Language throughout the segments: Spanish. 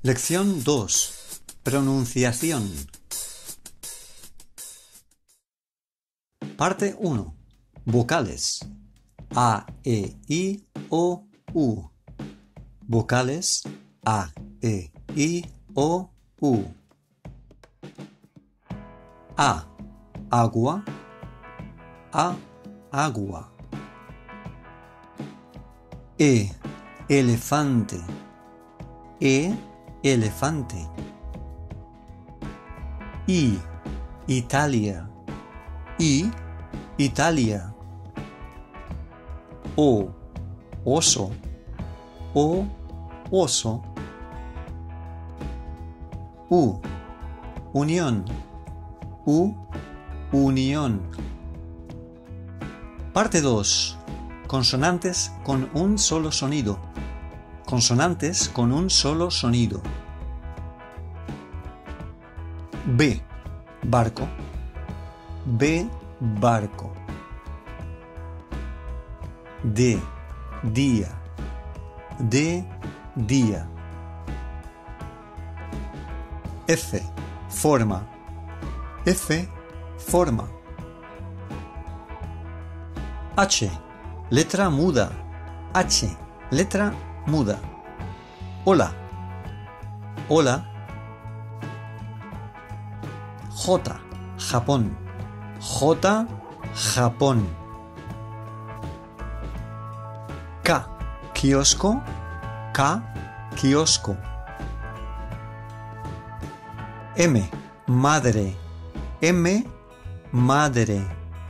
Lección 2. Pronunciación. Parte 1. Vocales. A, E, I, O, U. Vocales A, E, I, O, U. A. Agua. A. Agua. E. Elefante. E. Elefante. I. Italia. I. Italia. O. Oso. O. Oso. U. Unión. U. Unión. Parte 2. Consonantes con un solo sonido. Consonantes con un solo sonido. B. Barco. B. Barco. D. Día. D. Día. F. Forma. F. Forma. H. Letra muda. H. Letra muda. Hola. Hola. J. Japón. J. Japón. K. Kiosco. K. Kiosco. M. Madre. M. Madre.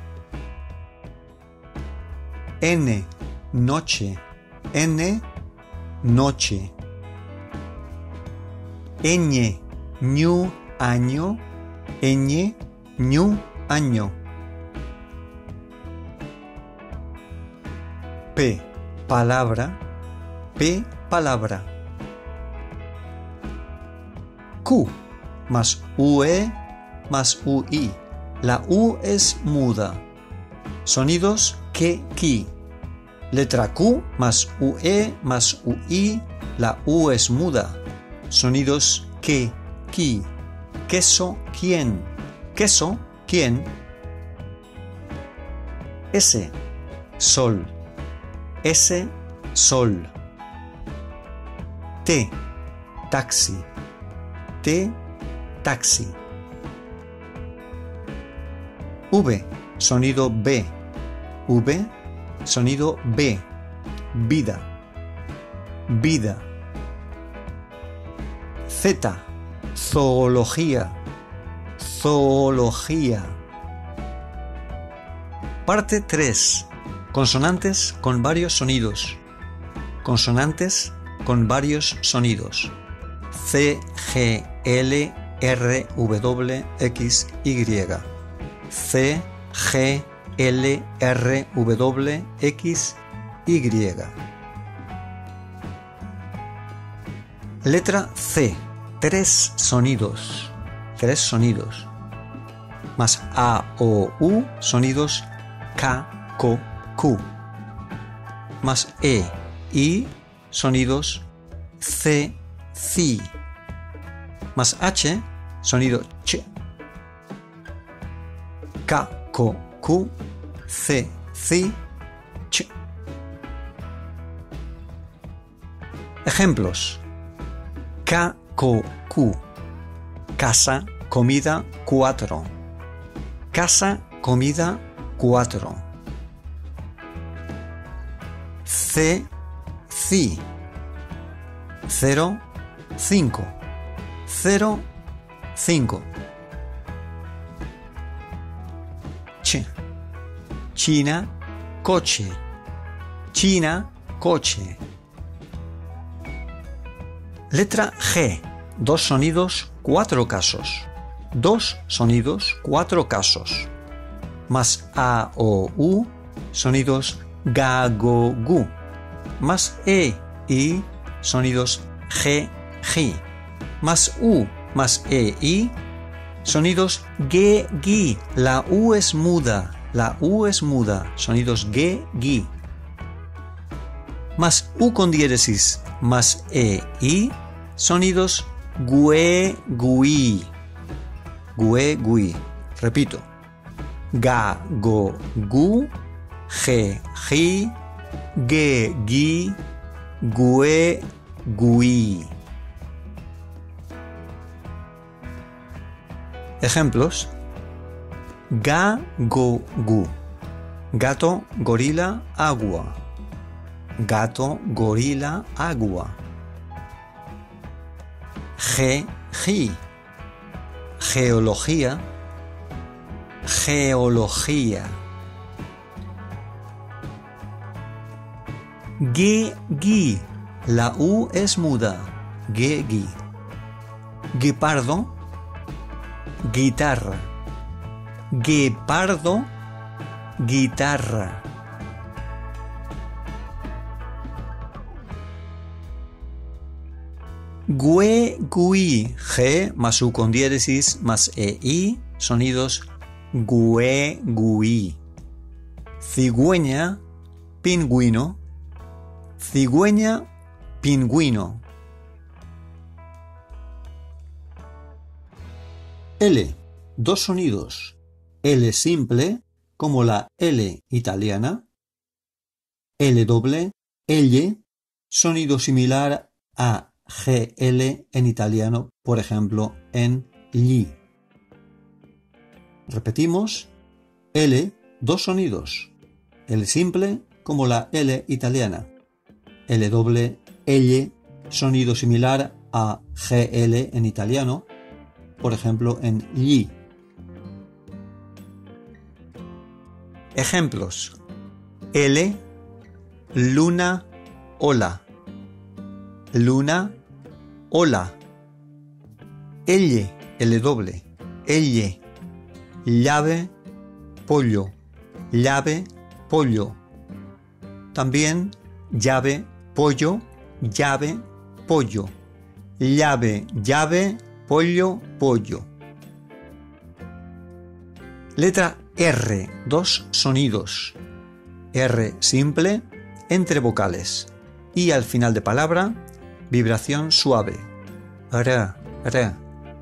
N. Noche. N. Noche. Ñ. Ñu. Año. Ñ. Ñu. Año. P. Palabra. P. Palabra. Q. Más UE más UI. La U es muda. Sonidos que, ki. Letra Q más UE más UI. La U es muda. Sonidos que, ki. Queso, quién. Queso, quién. S. Sol. S. Sol. T. Taxi. T. Taxi. V. Sonido B. V. Sonido B. Vida. Vida. Z. Zoología. Zoología. Parte 3. Consonantes con varios sonidos. Consonantes con varios sonidos. C, G, L, R, W, X, Y. C, G, L, R, W, X, Y. Letra C. 3 sonidos. 3 sonidos. Más A, O, U, sonidos K, Ko, Q. Más E, I, sonidos C, Ci. Más H, sonido Ch. K, Ko, Q, C, Ci, Ch. Ejemplos. K, Ko, Q. Casa, comida, 4. Casa, comida, 4. C, Ci. 0, 5. 0, 5. Ch. China, coche. China, coche. Letra G. 2 sonidos, 4 casos. 2 sonidos, 4 casos. Más A, O, U, sonidos ga, go, gu. Más E, I, sonidos G, gi. Más U, más E, I, sonidos ge, gi. La U es muda. La U es muda. Sonidos ge, gi. Más U con diéresis más E, I, Sonidos gue, gui. Gue, gui. Repito. Ga, go, gu. Ge, gi. Ge, gi. Gue, gui. Ejemplos. Ga, go, gu. Gato, gorila, agua. Gato, gorila, agua. Ge, gi. Geología. Geología. Ge, gi. La U es muda. Ge, gi. Guepardo. Guitarra. Guepardo. Guitarra. Gue, gui. G más U con diéresis más EI. Sonidos gue, gui. Cigüeña, pingüino. Cigüeña, pingüino. L. Dos sonidos. L simple, como la L italiana. L doble, elle, sonido similar a GL en italiano, por ejemplo, en gli. Repetimos. L, dos sonidos. L simple, como la L italiana. L doble, elle, sonido similar a GL en italiano, por ejemplo, en gli. Ejemplos. L, luna, ola. Luna, ola. Elle, L doble. Elle. Llave, pollo. Llave, pollo. También llave, pollo. Llave, pollo. Llave, llave, pollo, pollo. Letra R, dos sonidos. R simple, entre vocales. Y al final de palabra, vibración suave. R, R.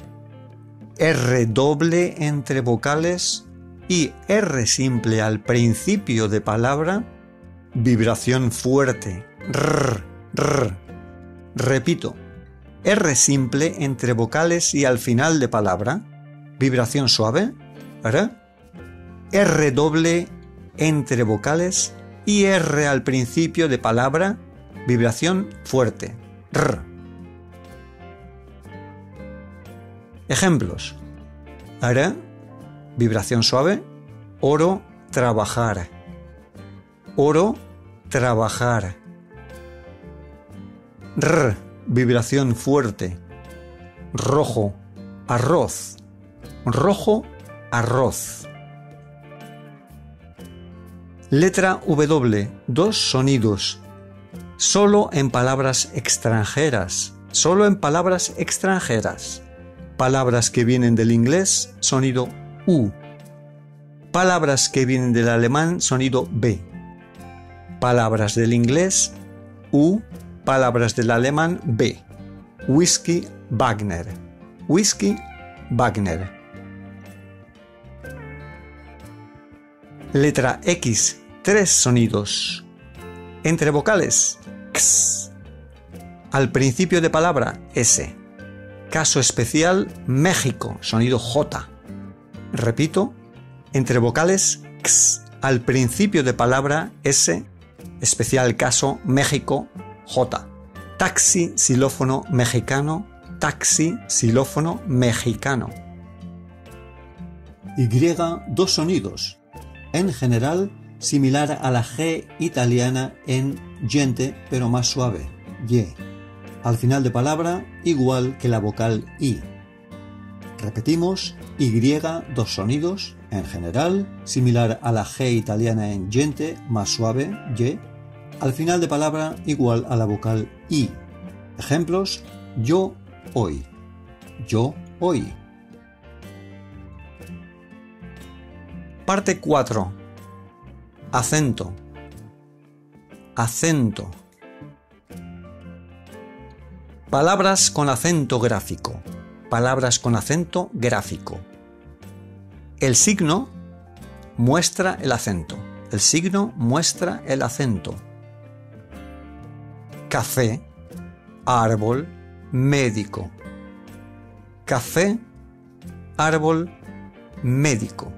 R doble entre vocales y R simple al principio de palabra, vibración fuerte. R, R. Repito. R simple entre vocales y al final de palabra, vibración suave. R. R doble entre vocales y R al principio de palabra, vibración fuerte. R. Ejemplos. R, vibración suave. Oro, trabajar. Oro, trabajar. R, vibración fuerte. Rojo, arroz. Rojo, arroz. Letra W, dos sonidos. Solo en palabras extranjeras. Solo en palabras extranjeras. Palabras que vienen del inglés, sonido U. Palabras que vienen del alemán, sonido B. Palabras del inglés, U. Palabras del alemán, B. Whisky, Wagner. Whisky, Wagner. Letra X, tres sonidos. Entre vocales, X. Al principio de palabra, S. Caso especial, México, sonido J. Repito, entre vocales, X. Al principio de palabra, S. Especial caso, México, J. Taxi, xilófono mexicano. Taxi, xilófono mexicano. Y, dos sonidos. En general, similar a la G italiana en gente, pero más suave, Y. Al final de palabra, igual que la vocal I. Repetimos, Y, dos sonidos, en general, similar a la G italiana en gente, más suave, Y. Al final de palabra, igual a la vocal I. Ejemplos, yo, hoy. Yo, hoy. Parte 4. Acento. Acento. Palabras con acento gráfico. Palabras con acento gráfico. El signo muestra el acento. El signo muestra el acento. Café, árbol, médico. Café, árbol, médico.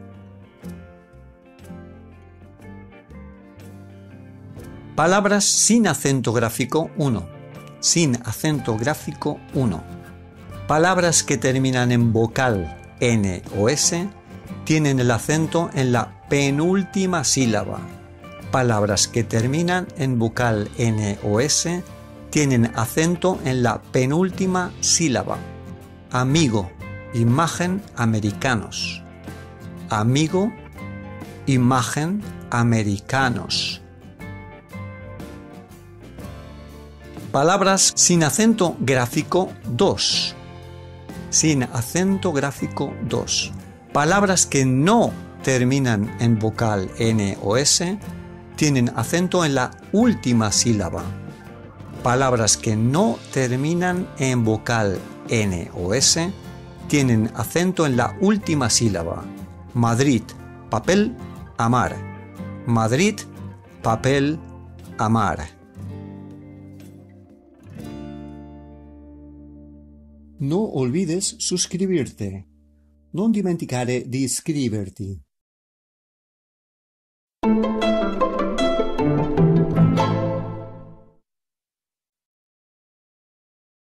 Palabras sin acento gráfico 1. Sin acento gráfico 1. Palabras que terminan en vocal N o S tienen el acento en la penúltima sílaba. Palabras que terminan en vocal N o S tienen acento en la penúltima sílaba. Amigo, imagen, americanos. Amigo, imagen, americanos. Palabras sin acento gráfico 2. Sin acento gráfico 2. Palabras que no terminan en vocal N o S tienen acento en la última sílaba. Palabras que no terminan en vocal N o S tienen acento en la última sílaba. Madrid, papel, amar. Madrid, papel, amar. No olvides suscribirte. Non dimenticare di iscriverti.